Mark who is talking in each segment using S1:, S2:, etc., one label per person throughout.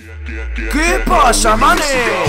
S1: ¿Qué pasa, manes?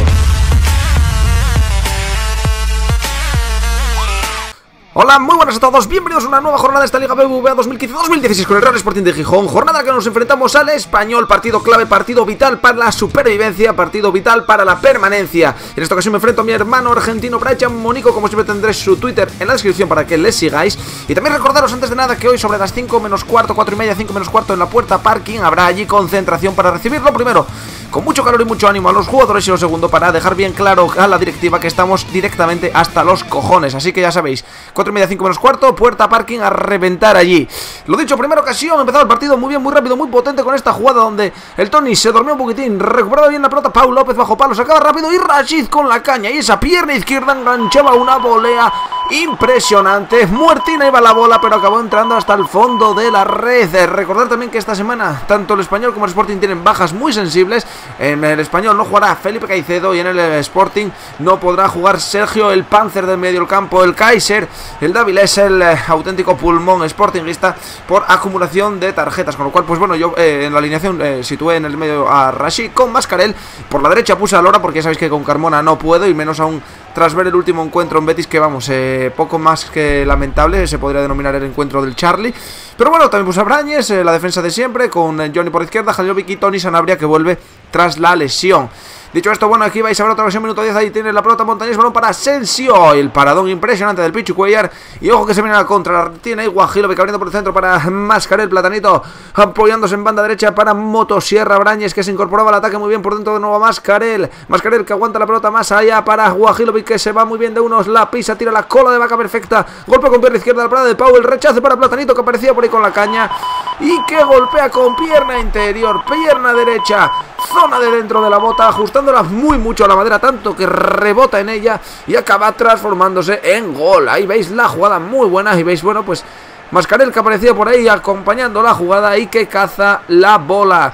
S1: Hola, muy buenas a todos, bienvenidos a una nueva jornada de esta Liga BBVA 2015-2016 con el Real Sporting de Gijón. Jornada que nos enfrentamos al Español, partido clave, partido vital para la supervivencia, partido vital para la permanencia. En esta ocasión me enfrento a mi hermano argentino Brian Monico, como siempre tendré su Twitter en la descripción para que le sigáis. Y también recordaros antes de nada que hoy sobre las 5 menos cuarto, 4 y media, 5 menos cuarto en la puerta parking habrá allí concentración para recibirlo primero con mucho calor y mucho ánimo a los jugadores y lo segundo para dejar bien claro a la directiva que estamos directamente hasta los cojones. Así que ya sabéis, 4 y media, 5 menos cuarto, puerta parking a reventar allí. Lo dicho, primera ocasión, empezado el partido muy bien, muy rápido, muy potente con esta jugada donde el Tony se durmió un poquitín, recuperaba bien la pelota, Pau López bajo palo, sacaba rápido y Rashid con la caña y esa pierna izquierda enganchaba una volea impresionante. Muertina iba la bola, pero acabó entrando hasta el fondo de la red. Recordar también que esta semana tanto el Español como el Sporting tienen bajas muy sensibles. En el Español no jugará Felipe Caicedo y en el Sporting no podrá jugar Sergio el Panzer del medio del campo, el Kaiser. El Dávila es el auténtico pulmón sportingista por acumulación de tarjetas, con lo cual pues bueno, yo en la alineación situé en el medio a Rashid con Mascarell, por la derecha puse a Lora porque ya sabéis que con Carmona no puedo, y menos aún tras ver el último encuentro en Betis, que vamos, poco más que lamentable, se podría denominar el encuentro del Charlie. Pero bueno, también puse a Brañes, la defensa de siempre, con Johnny por izquierda, Jaliovic y Tony Sanabria, que vuelve tras la lesión. Dicho esto, bueno, aquí vais a ver otra ocasión, minuto 10, ahí tiene la pelota Montañés, balón para Asensio, el paradón impresionante del Pichu Cuellar, y ojo que se viene a la contra, tiene ahí Guajilovic abriendo por el centro para Mascarell, Platanito apoyándose en banda derecha para Motosierra, Brañes que se incorporaba al ataque muy bien por dentro de nuevo a Mascarell que aguanta la pelota más allá para Guajilovic, que se va muy bien de unos, la pisa, tira la cola de vaca perfecta, golpe con pierna izquierda a la parada de Pau, el rechace para Platanito que aparecía por ahí con la caña, y que golpea con pierna interior, pierna derecha, zona de dentro de la bota, ajustándola muy mucho a la madera, tanto que rebota en ella y acaba transformándose en gol. Ahí veis la jugada muy buena y veis, bueno, pues Mascarell que aparecía por ahí acompañando la jugada y que caza la bola.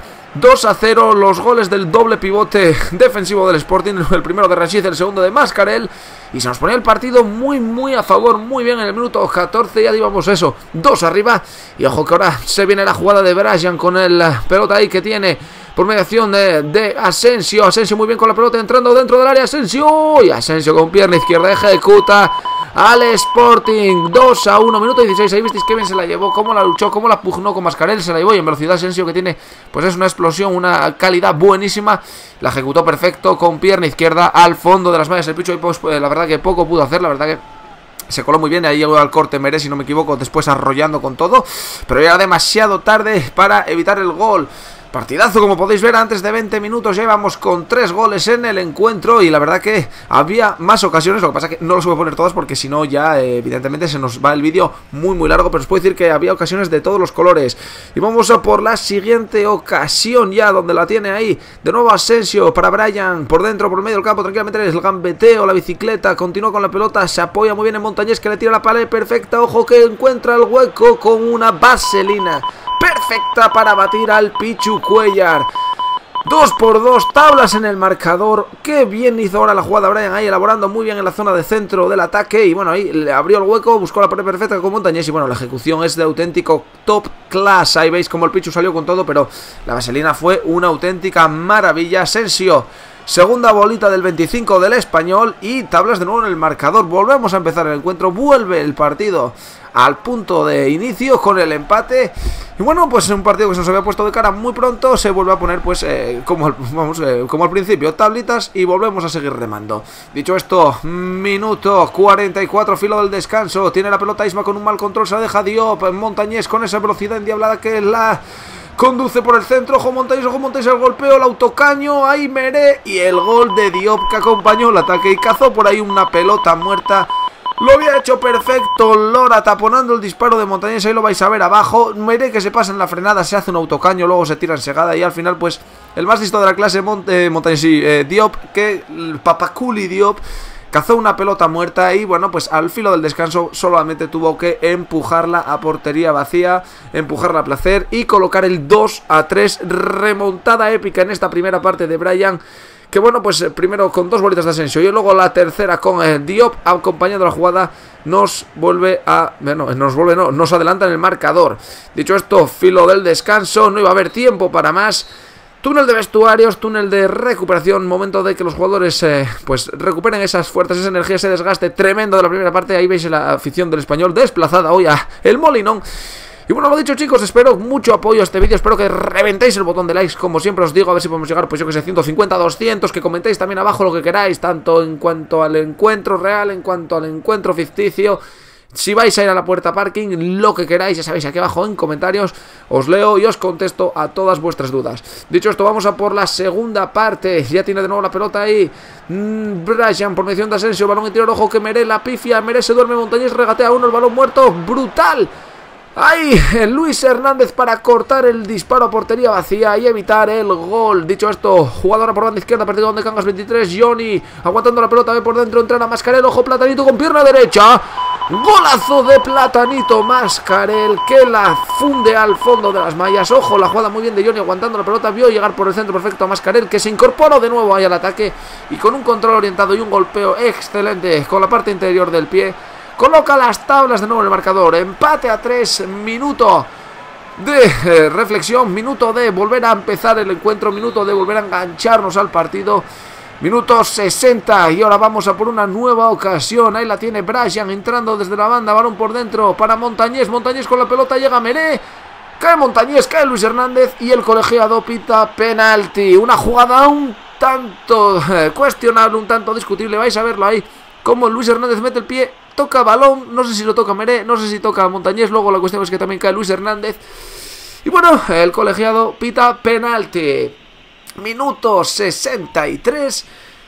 S1: 2-0 los goles del doble pivote defensivo del Sporting, el primero de Rashid, el segundo de Mascarell, y se nos ponía el partido muy a favor, muy bien en el minuto 14, ya digamos eso, 2 arriba, y ojo que ahora se viene la jugada de Brian con el pelota ahí que tiene por mediación de Asensio, Asensio muy bien con la pelota entrando dentro del área, Asensio, y Asensio con pierna izquierda ejecuta al Sporting, 2-1, minuto 16, ahí visteis que bien se la llevó, cómo la luchó, cómo la pugnó con Mascarell, se la llevó, y en velocidad Asensio que tiene, pues es una explosión, una calidad buenísima, la ejecutó perfecto con pierna izquierda al fondo de las mallas, el Picho, y pues la verdad que poco pudo hacer, la verdad que se coló muy bien, ahí llegó al corte Meré, si no me equivoco, después arrollando con todo, pero ya era demasiado tarde para evitar el gol. Partidazo, como podéis ver, antes de 20 minutos ya íbamos con 3 goles en el encuentro y la verdad que había más ocasiones, lo que pasa que no los voy a poner todas porque si no ya evidentemente se nos va el vídeo muy largo, pero os puedo decir que había ocasiones de todos los colores. Y vamos a por la siguiente ocasión ya, donde la tiene ahí, de nuevo Asensio para Brian, por dentro, por el medio del campo, tranquilamente el gambeteo, la bicicleta, continúa con la pelota, se apoya muy bien en Montañés que le tira la pared perfecta, ojo que encuentra el hueco con una vaselina perfecta para batir al Pichu Cuellar. 2-2, tablas en el marcador. Qué bien hizo ahora la jugada Brian ahí, elaborando muy bien en la zona de centro del ataque. Y bueno, ahí le abrió el hueco, buscó la pared perfecta con Montañés. Y bueno, la ejecución es de auténtico top class. Ahí veis como el Pichu salió con todo, pero la vaselina fue una auténtica maravilla. Asensio, segunda bolita del 25 del Español y tablas de nuevo en el marcador. Volvemos a empezar el encuentro, vuelve el partido al punto de inicio con el empate. Y bueno, pues un partido que se nos había puesto de cara muy pronto, se vuelve a poner pues como al principio, tablitas, y volvemos a seguir remando. Dicho esto, minuto 44, filo del descanso, tiene la pelota Isma con un mal control, se la deja Diop, Montañés con esa velocidad endiablada que la conduce por el centro, ojo Montañés, el golpeo, el autocaño, ahí Meré, y el gol de Diop que acompañó el ataque y cazó por ahí una pelota muerta. Lo había hecho perfecto Lora taponando el disparo de Montañés, ahí lo vais a ver abajo. Meré que se pasa en la frenada, se hace un autocaño, luego se tira en segada y al final pues el más listo de la clase Montañés y Diop, que el Papaculi Diop cazó una pelota muerta y bueno, pues al filo del descanso solamente tuvo que empujarla a portería vacía, empujarla a placer y colocar el 2-3, remontada épica en esta primera parte de Brian, que bueno, pues primero con 2 bolitas de Asensio y luego la tercera con Diop acompañando la jugada, nos adelanta en el marcador. Dicho esto, filo del descanso, no iba a haber tiempo para más. túnel de vestuarios, túnel de recuperación, momento de que los jugadores pues recuperen esas fuerzas, esa energía, ese desgaste tremendo de la primera parte. Ahí veis la afición del Español desplazada hoy a el Molinón. Y bueno, lo dicho, chicos, espero mucho apoyo a este vídeo, espero que reventéis el botón de likes, como siempre os digo, a ver si podemos llegar, pues yo que sé, 150, 200, que comentéis también abajo lo que queráis, tanto en cuanto al encuentro real, en cuanto al encuentro ficticio. Si vais a ir a la puerta parking, lo que queráis, ya sabéis, aquí abajo en comentarios os leo y os contesto a todas vuestras dudas. Dicho esto, vamos a por la segunda parte. Ya tiene de nuevo la pelota ahí Brian por mediación de Asensio, balón interior, ojo que Meré la pifia, Meré se duerme, Montañés regatea uno, el balón muerto, brutal. Ahí, Luis Hernández para cortar el disparo a portería vacía y evitar el gol. Dicho esto, jugadora por banda izquierda, partido donde Cangas 23, Johnny aguantando la pelota, ve por dentro, entra Mascarel, ojo Platanito con pierna derecha. Golazo de Platanito Mascarel que la funde al fondo de las mallas. Ojo, la jugada muy bien de Johnny aguantando la pelota, vio llegar por el centro perfecto a Mascarel, que se incorporó de nuevo ahí al ataque y con un control orientado y un golpeo excelente con la parte interior del pie. Coloca las tablas de nuevo en el marcador. Empate a 3, minuto de reflexión, minuto de volver a empezar el encuentro, minuto de volver a engancharnos al partido. Minuto 60 y ahora vamos a por una nueva ocasión. Ahí la tiene Brian entrando desde la banda, balón por dentro para Montañés. Montañés con la pelota, llega Meré. Cae Montañés, cae Luis Hernández y el colegiado pita penalti. Una jugada un tanto cuestionable, un tanto discutible. Vais a verlo ahí, como Luis Hernández mete el pie, toca balón, no sé si lo toca Meré, no sé si toca Montañés, luego la cuestión es que también cae Luis Hernández. Y bueno, el colegiado pita penalti. Minuto 63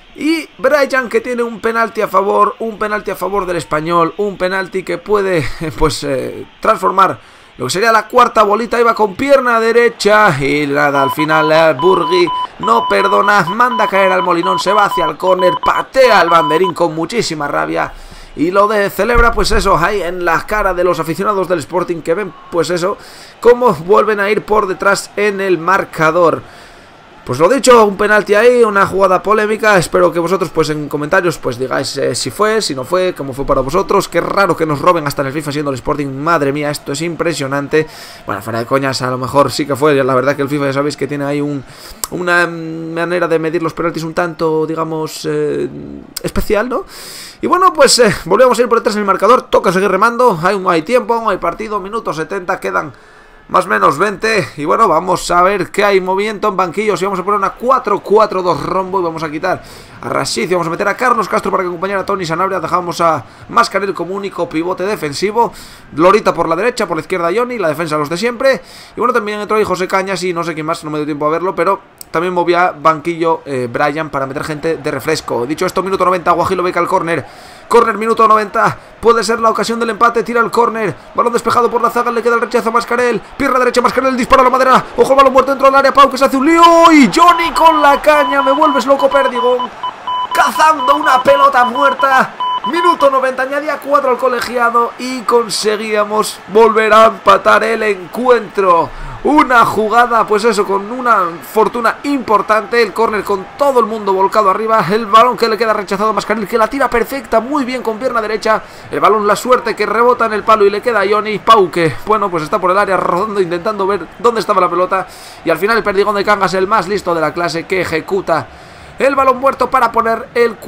S1: y Brian que tiene un penalti a favor del Español, un penalti que puede pues transformar lo que sería la cuarta bolita. Iba con pierna derecha y nada, al final Burgui no perdona, manda a caer al Molinón, se va hacia el córner, patea al banderín con muchísima rabia. Y lo de celebra, pues eso, ahí en la cara de los aficionados del Sporting, que ven, pues eso, cómo vuelven a ir por detrás en el marcador. Pues lo dicho, un penalti ahí, una jugada polémica. Espero que vosotros pues en comentarios pues digáis si fue, si no fue, cómo fue para vosotros. Qué raro que nos roben hasta en el FIFA siendo el Sporting. Madre mía, esto es impresionante. Bueno, fuera de coñas, a lo mejor sí que fue. La verdad que el FIFA ya sabéis que tiene ahí una manera de medir los penaltis un tanto, digamos, especial, ¿no? Y bueno, pues volvemos a ir por detrás en el marcador. Toca seguir remando, hay tiempo, hay partido, minuto 70, quedan más o menos 20. Y bueno, vamos a ver que hay movimiento en banquillos. Y vamos a poner una 4-4-2 rombo. Y vamos a quitar a Rashid. Y vamos a meter a Carlos Castro para que acompañara a Tony Sanabria. Dejamos a Mascarel como único pivote defensivo. Lorita por la derecha, por la izquierda Johnny. La defensa los de siempre. Y bueno, también entró ahí José Cañas y no sé quién más, no me dio tiempo a verlo. Pero también movía banquillo Brian para meter gente de refresco. Dicho esto, minuto 90, Guajilo Beca al córner. Córner, minuto 90, puede ser la ocasión del empate, tira el córner, balón despejado por la zaga, le queda el rechazo a Mascarel, pierna derecha Mascarel, dispara a la madera, ojo el balón muerto dentro del área, Pau que se hace un lío, y Johnny con la caña, me vuelves loco Perdigón, cazando una pelota muerta. Minuto 90, añadía 4 al colegiado y conseguíamos volver a empatar el encuentro. Una jugada, pues eso, con una fortuna importante. El córner con todo el mundo volcado arriba. El balón que le queda rechazado a Mascarel, que la tira perfecta, muy bien con pierna derecha. El balón, la suerte que rebota en el palo y le queda a Johnny. Pau que, bueno, pues está por el área rodando, intentando ver dónde estaba la pelota. Y al final el Perdigón de Cangas, el más listo de la clase, que ejecuta el balón muerto para poner el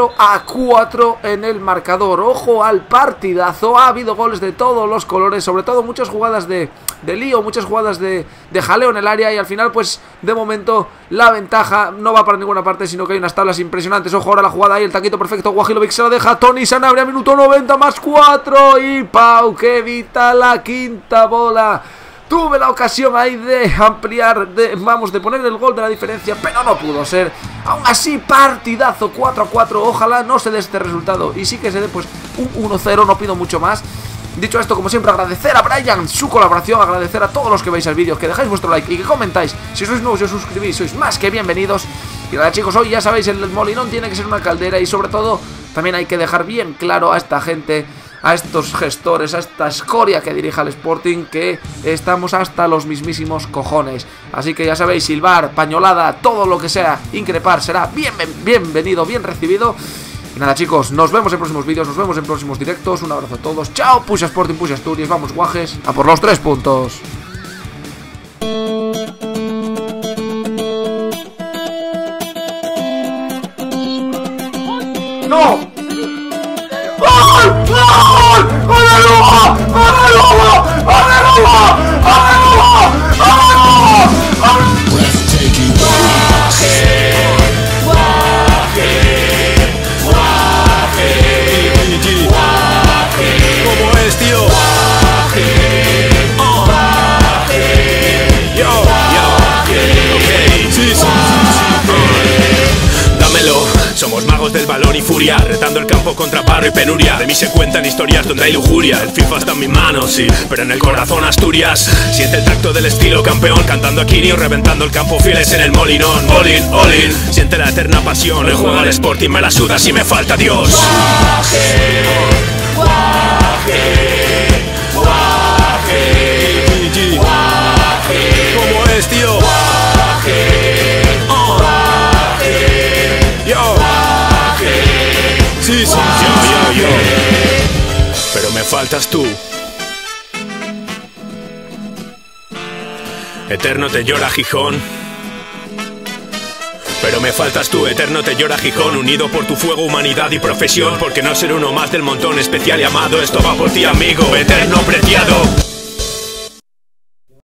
S1: 4-4 en el marcador. Ojo al partidazo, ha habido goles de todos los colores, sobre todo muchas jugadas de lío, muchas jugadas de jaleo en el área. Y al final pues de momento la ventaja no va para ninguna parte, sino que hay unas tablas impresionantes. Ojo ahora la jugada ahí, el taquito perfecto, Guajilovic se la deja, Tony Sanabria, minuto 90 más 4 y Pau que evita la quinta bola. Tuve la ocasión ahí de ampliar, de poner el gol de la diferencia, pero no pudo ser. Aún así, partidazo, 4-4. Ojalá no se dé este resultado y sí que se dé pues un 1-0, no pido mucho más. Dicho esto, como siempre, agradecer a Brian su colaboración, agradecer a todos los que veis el vídeo, que dejáis vuestro like y que comentáis. Si sois nuevos y os suscribís, sois más que bienvenidos. Y nada, chicos, hoy ya sabéis, el Molinón tiene que ser una caldera y sobre todo también hay que dejar bien claro a esta gente, a estos gestores, a esta escoria que dirige al Sporting, que estamos hasta los mismísimos cojones. Así que ya sabéis, silbar, pañolada, todo lo que sea, increpar, será bienvenido, bien recibido. Y nada, chicos, nos vemos en próximos vídeos, nos vemos en próximos directos. Un abrazo a todos, chao, Push Sporting, Push Asturias, vamos guajes, a por los 3 puntos. ¡No! ¡Gol! ¡Gol! ¡Gol de Lugo! ¡Gol de Lugo! ¡Gol de Lugo! ¡Gol de Lugo! ¡Gol de Lugo!
S2: ¿Cómo es, tío? Dámelo, somos magos del balón y furia, retando el campo contra paro y penuria. De mí se cuentan historias donde hay lujuria. El FIFA está en mis manos, sí, pero en el corazón Asturias. Siente el tacto del estilo campeón, cantando a Kirio, reventando el campo fieles en el molinón. All in, all in, siente la eterna pasión. El juego al Sporting me la suda si me falta Dios. Guaje, guaje, guaje, guaje. ¿Cómo es, tío? Sí, sí, yo. Pero me faltas tú. Eterno te llora Gijón. Pero me faltas tú, eterno te llora Gijón. Unido por tu fuego, humanidad y profesión. Porque no ser uno más del montón especial y amado. Esto va por ti, amigo, eterno preciado.